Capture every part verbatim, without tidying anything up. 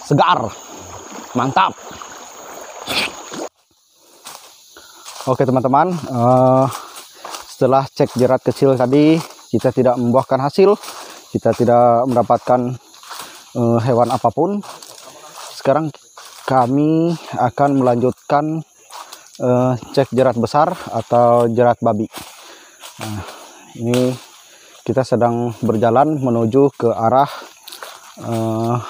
segar, mantap. Oke teman-teman, uh, setelah cek jerat kecil tadi, kita tidak membuahkan hasil, kita tidak mendapatkan uh, hewan apapun. Sekarang kami akan melanjutkan uh, cek jerat besar atau jerat babi. Nah, ini kita sedang berjalan menuju ke arah uh,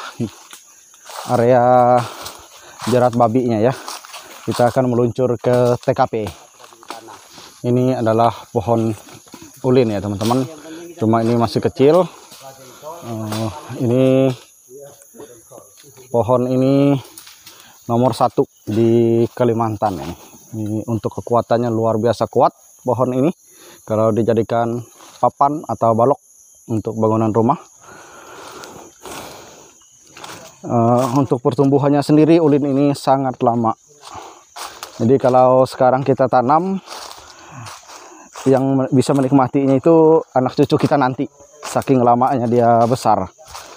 area jerat babinya ya. Kita akan meluncur ke T K P. Ini adalah pohon ulin ya teman-teman. Cuma ini masih kecil. Uh, ini pohon ini nomor satu di Kalimantan ini. Ini untuk kekuatannya luar biasa kuat pohon ini. Kalau dijadikan papan atau balok untuk bangunan rumah. Uh, untuk pertumbuhannya sendiri ulin ini sangat lama. Jadi kalau sekarang kita tanam, yang bisa menikmatinya itu anak cucu kita nanti, saking lamanya dia besar.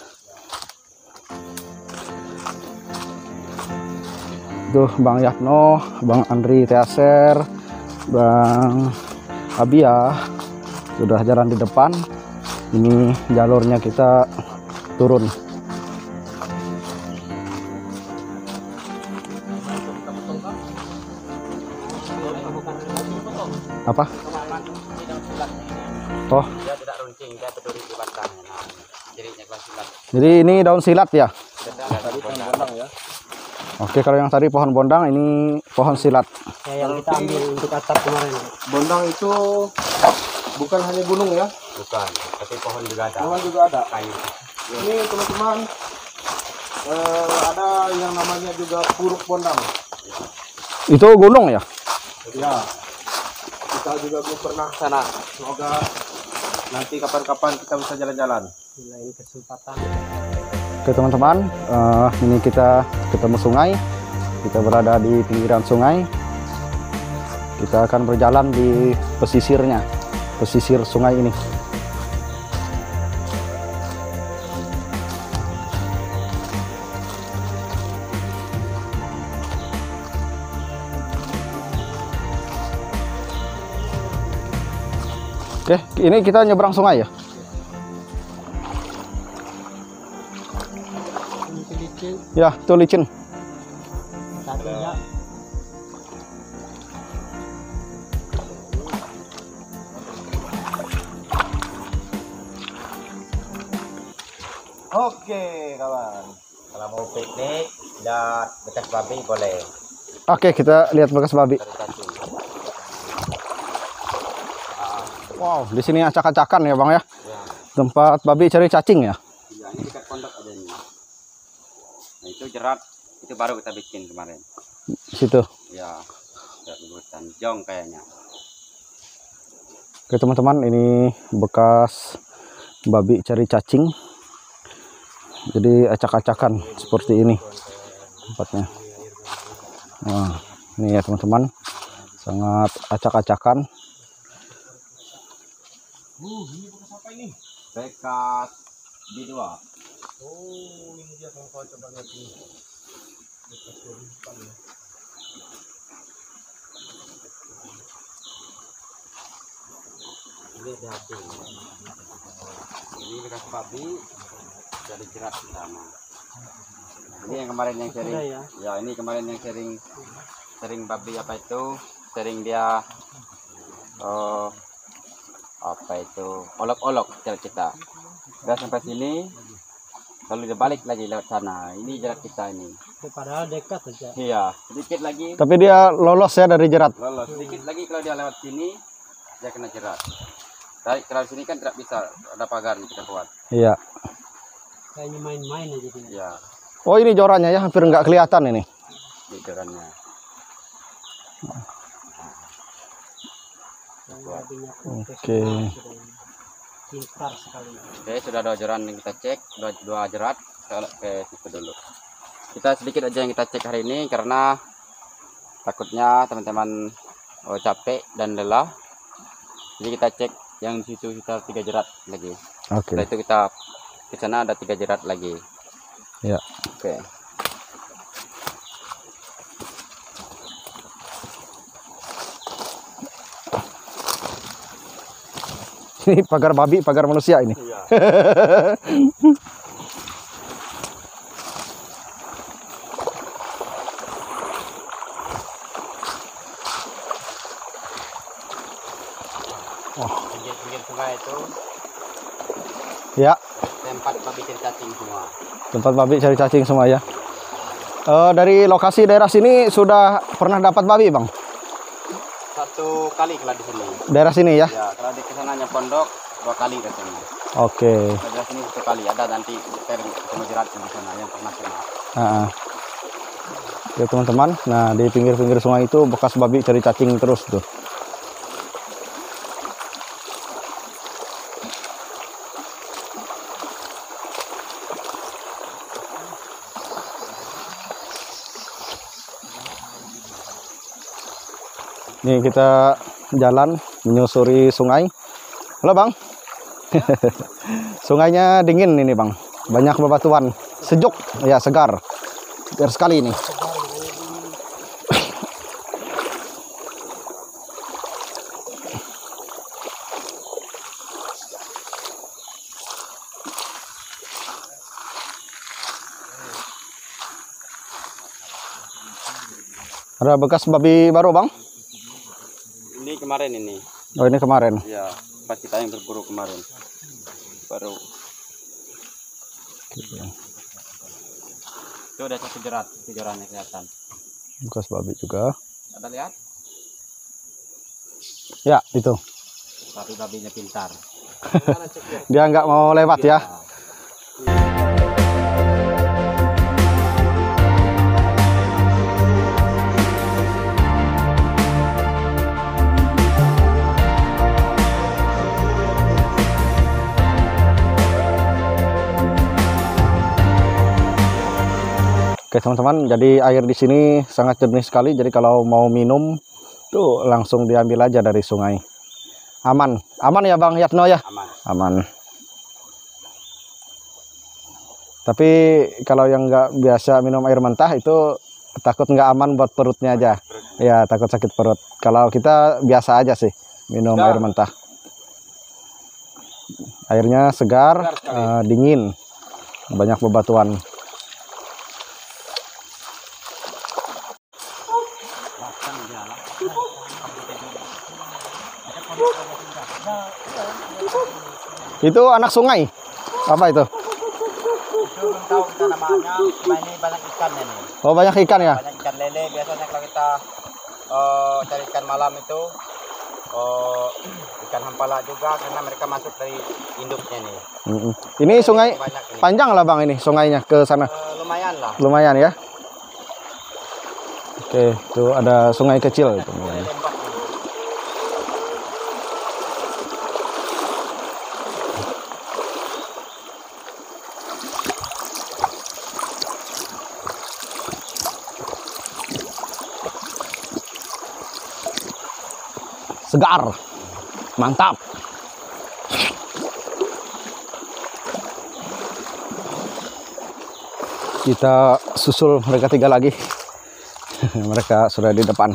Tuh Bang Yatno, Bang Andri Teaser, Bang Abia sudah jalan di depan. Ini jalurnya kita turun. Apa? Oh. Dia tidak runcing, dia berduri di batang. Nah, jadinya kelas silat. Jadi ini daun silat ya? Tadi pohon bondang ya. Oke, kalau yang tadi pohon bondang, ini pohon silat. Ya, yang kita ambil untuk atap kemarin. Bondang itu bukan hanya gunung ya? Bukan, tapi pohon juga ada. Pohon juga ada. Kayu. Ini teman-teman, eh, ada yang namanya juga puruk bondang. Itu gunung ya? Ya. Kita juga belum pernah sana. Semoga nanti kapan-kapan kita bisa jalan-jalan. Lain kesempatan. Oke teman-teman, uh, ini kita ketemu sungai. Kita berada di pinggiran sungai. Kita akan berjalan di pesisirnya, pesisir sungai ini. Oke, ini kita nyebrang sungai ya? Ya, itu licin. Satunya. Oke kawan, kalau mau piknik lihat bekas babi boleh. Oke, kita lihat bekas babi. Wow, di sini acak-acakan ya Bang ya? Ya. Tempat babi cari cacing ya? Ya, ini dekat pondok ada ini. Nah itu jerat, itu baru kita bikin kemarin. Di situ. Ya, jerat hutan jong kayaknya. Oke teman-teman, ini bekas babi cari cacing. Jadi acak-acakan seperti ini tempatnya. Nah, ini ya teman-teman, sangat acak-acakan. Uh, ini bekas apa ini? Bekas B dua. Oh, ini dia kalau coba lihat ini. Bekas depan ya. Ini hati. Ini bekas babi dari jerat sama. Ini yang kemarin yang sering. Ya. Ya, ini kemarin yang sering sering babi apa itu? Sering dia oh apa itu olok-olok jerat kita. Udah sampai sini, lalu dia balik lagi lewat sana. Ini jerat kita ini. Padahal dekat saja. Iya, sedikit lagi Tapi dia lolos ya dari jerat. lolos. Sedikit lagi kalau dia lewat sini, dia kena jerat. Dari kalau sini kan tidak bisa, ada pagar nih kita buat. Iya. Kayaknya main-main aja dia. Iya, Oh ini jorannya ya, hampir nggak kelihatan ini. ini jeratnya. Yang babinya Oke. pintar sekali. Oke, sudah dua jerat yang kita cek, dua, dua jerat. Kita ke situ dulu. Kita sedikit aja yang kita cek hari ini karena takutnya teman-teman oh, capek dan lelah. Jadi kita cek yang di situ kita tiga jerat lagi. Oke. Setelah itu kita ke sana ada tiga jerat lagi. Ya. Oke. Ini pagar babi, pagar manusia ini. Iya. Pinggir-pinggir sungai itu Ya, tempat babi cari cacing semua. tempat babi cari cacing semua ya. Eh, dari lokasi daerah sini sudah pernah dapat babi, Bang? Satu kali kalau di sini. Daerah sini ya? Ya, kalau di kesananya pondok dua kali ke sini. Oke. Kalau di sini satu kali ada nanti sering ketemu jerat di sana yang internasional. Nah, ya teman-teman, nah di pinggir-pinggir sungai itu bekas babi cari cacing terus tuh. Nih kita jalan menyusuri sungai. Halo Bang. Sungainya dingin ini Bang. Banyak bebatuan. Sejuk, ya segar. Segar sekali ini. Ada bekas babi baru Bang? Ini kemarin ini. Oh ini kemarin. Ya, pas kita yang berburu kemarin. Baru. Itu ada satu jerat, itu jeratnya kelihatan. Bekas babi juga. Ada lihat? Ya itu. Tapi babinya pintar. Dia nggak mau lewat ya. Oke teman-teman, jadi air di sini sangat jernih sekali. Jadi kalau mau minum tuh langsung diambil aja dari sungai. Aman, aman ya Bang Yatno ya? Aman. Aman. Tapi kalau yang nggak biasa minum air mentah itu takut nggak aman buat perutnya aja. Ya takut sakit perut. Kalau kita biasa aja sih minum Segar. air mentah. Airnya segar, Segar sekali. eh, dingin, banyak bebatuan. Itu anak sungai. Apa itu? Itu belum tahu kita namanya. Cuma ini banyak ikan ini. Oh, banyak ikan ya? Banyak ikan lele. Biasanya kalau kita eh, cari ikan malam itu eh, ikan hampala juga karena mereka masuk dari induknya nih. Mm-mm. Ini sungai Banyak ini. panjang lah Bang ini sungainya ke sana. Eh, lumayan lah. Lumayan ya. Oke, itu ada sungai kecil itu. Lele lembab ini. Segar. Mantap. Kita susul mereka tiga lagi. Mereka sudah di depan.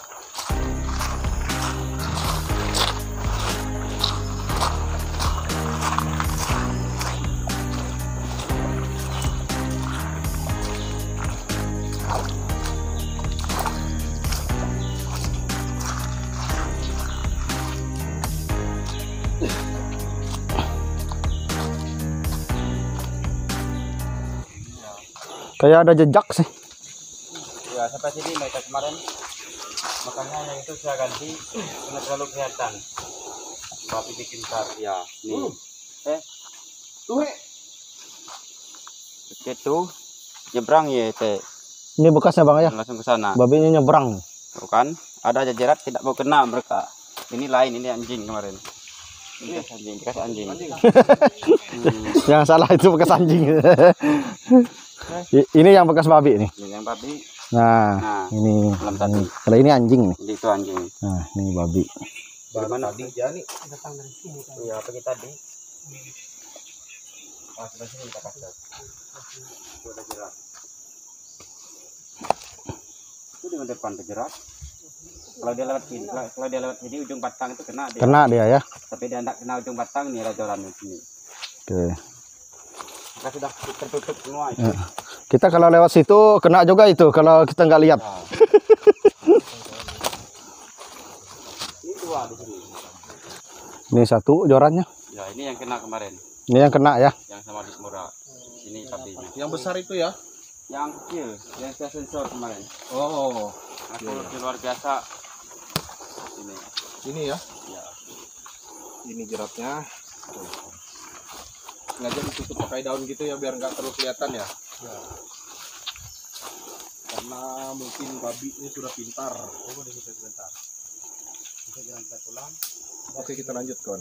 Kayak ada jejak sih. Ya sampai sini mereka kemarin. Makanya yang itu saya ganti karena terlalu kelihatan. Tapi bikin tar ya. Nih. Eh, Tuh, he. itu nyebrang ya teh. Ini bekasnya Bang ya. Langsung ke sana. Babinya nyebrang. Bukan? Ada aja jerat tidak mau kena mereka. Ini lain, ini anjing kemarin. Ini bekas anjing, bekas anjing. Hmm. Yang salah itu bekas anjing. I- ini yang bekas babi nih. Ini yang babi, Nah, Nah, ini. malam tadi. ini. Kalau ini anjing nih. Ini itu anjing. Nah, ini babi. Bagaimana? Tadi ya nih. Datang dari sini kan. Iya, pergi tadi. Ah, sebelah sini kita kasih. Itu ada jerat. Itu di depan ada jerat. Kalau dia lewat sini, kalau kalau dia lewat sini ujung batang itu kena dia. Kena dia ya. Tapi dia tidak kena ujung batang nih rajolan di sini. Oke. Maka sudah tertutup semua itu. Ya. Kita kalau lewat situ kena juga itu kalau kita nggak lihat. Nah. Ini dua di sini. Ini satu jorannya. Ya ini yang kena kemarin. Ini yang kena ya. Yang sama di murah. Ini babinya. Yang besar itu ya? Yang kecil, yang saya sensor kemarin. Oh, Aku luar biasa. Ini. ini ya? Ya. Ini jeratnya. Sengaja ditutup pakai daun gitu ya biar nggak terlalu kelihatan ya? Ya. Karena mungkin babi ini sudah pintar. Coba di situ sebentar. Kita jalan kita pulang. Oke, kita lanjut kawan.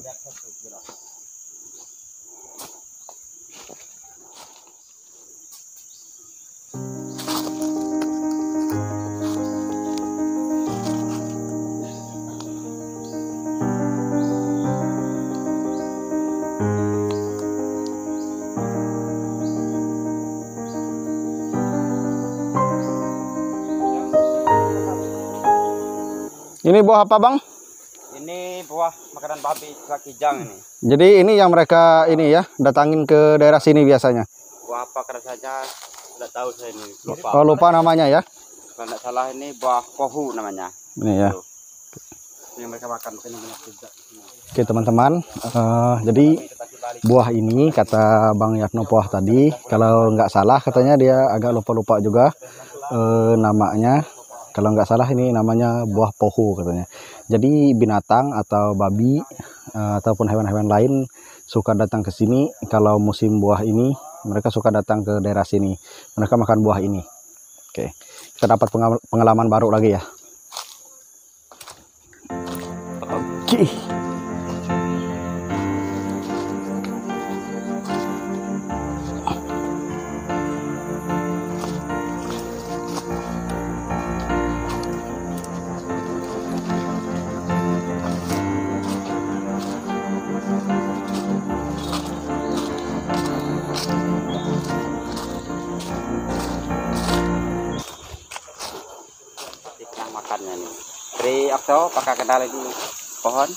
Ini buah apa bang? Ini buah makanan babi tuak kijang ini. Jadi ini yang mereka ini ya datangin ke daerah sini biasanya. Buah apa karena saja tidak tahu saya ini. Lupa. Oh lupa namanya ya. Kalau tidak salah ini buah pohu namanya. Ini ya. Tuh. Yang mereka makan ini banyak juga. Oke teman-teman. Uh, jadi buah ini kata Bang Yatno Poah tadi, kalau nggak salah katanya dia agak lupa-lupa juga uh, namanya. Kalau nggak salah ini namanya buah pohu katanya. Jadi binatang atau babi uh, ataupun hewan-hewan lain suka datang ke sini. Kalau musim buah ini mereka suka datang ke daerah sini. Mereka makan buah ini. Oke, kita dapat pengalaman baru lagi ya. Oke. Yang makannya nih. Dari Okto, pakai kendala di pohon.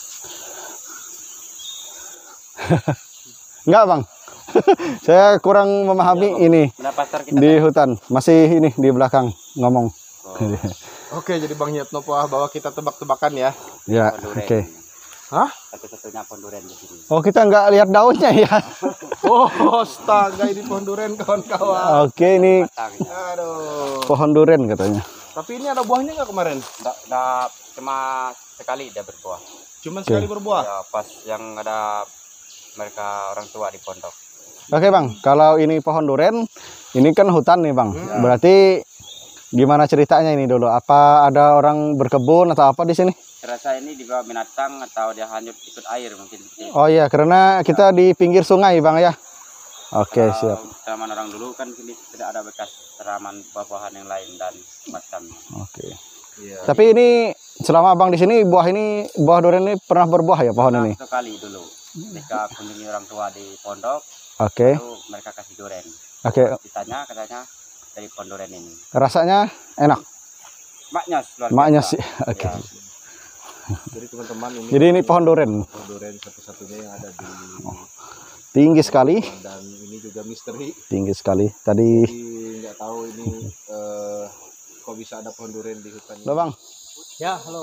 Enggak bang. Saya kurang memahami ini Mendapatkan kita di hutan. Masih ini di belakang ngomong. Oh, Oke, jadi Bang Yatno Poah bawa kita tebak-tebakan ya. Ya, pohon oke. durian. Hah? Satu-satunya pohon durian di sini. Oh kita nggak lihat daunnya ya. Oh, astaga ini pohon durian kawan-kawan. Oke ini Batangnya. Aduh. pohon durian katanya. Tapi ini ada buahnya nggak kemarin? Nggak, nggak, cuma sekali dia berbuah. Cuma sekali berbuah. Ya, pas yang ada mereka orang tua di pondok. Oke bang, kalau ini pohon durian, ini kan hutan nih bang. Berarti gimana ceritanya ini dulu? Apa ada orang berkebun atau apa di sini? Terasa ini dibawa binatang atau dia hanyut ikut air mungkin. Oh iya, karena kita di pinggir sungai bang ya. Oke siap. Tanaman orang dulu kan sini tidak ada bekas tanaman buah-buahan yang lain dan macam. Oke. Iya. Tapi ini selama abang di sini buah ini buah durian ini pernah berbuah ya pohon ini? Satu kali dulu. Ketika kunjungi orang tua di pondok, Oke. itu mereka kasih durian. Oke. Ditanya katanya dari pohon durian ini. Rasanya enak. Maknya luar Maknya biasa. sih. Oke. Ya. Jadi teman-teman ini. Jadi ini pohon durian pohon durian satu-satunya yang ada di tinggi sekali, dan ini juga misteri. tinggi sekali. Tadi. Jadi nggak tahu ini eh, kok bisa ada pohon durian di hutan ini. Halo bang. Ya, halo.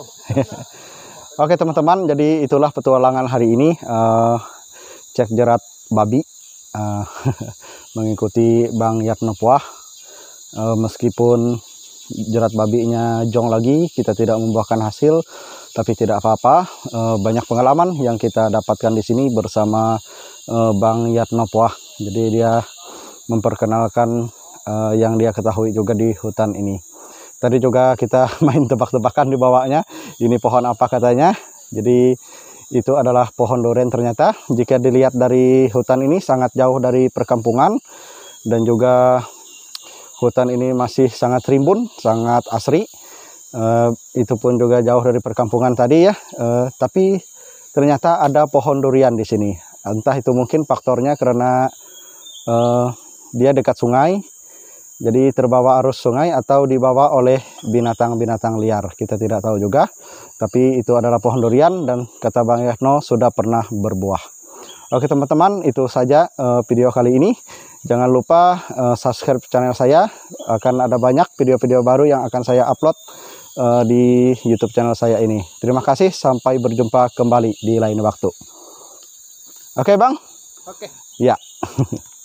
Oke teman-teman, jadi itulah petualangan hari ini. Uh, cek jerat babi. Uh, mengikuti Bang Yatno Poah. Uh, meskipun jerat babinya jong lagi, kita tidak membuahkan hasil, tapi tidak apa-apa. Uh, banyak pengalaman yang kita dapatkan di sini bersama uh, Bang Yatno Poah. Jadi dia memperkenalkan uh, yang dia ketahui juga di hutan ini. Tadi juga kita main tebak-tebakan di bawahnya. Ini pohon apa katanya. Jadi itu adalah pohon durian ternyata. Jika dilihat dari hutan ini sangat jauh dari perkampungan. Dan juga hutan ini masih sangat rimbun, sangat asri. Uh, itu pun juga jauh dari perkampungan tadi ya. Uh, tapi ternyata ada pohon durian di sini. Entah itu mungkin faktornya karena uh, dia dekat sungai. Jadi terbawa arus sungai atau dibawa oleh binatang-binatang liar. Kita tidak tahu juga. Tapi itu adalah pohon durian dan kata Bang Yatno sudah pernah berbuah. Oke teman-teman, itu saja uh, video kali ini. Jangan lupa uh, subscribe channel saya. Akan ada banyak video-video baru yang akan saya upload uh, di YouTube channel saya ini. Terima kasih, sampai berjumpa kembali di lain waktu. Oke Bang? Oke. Ya.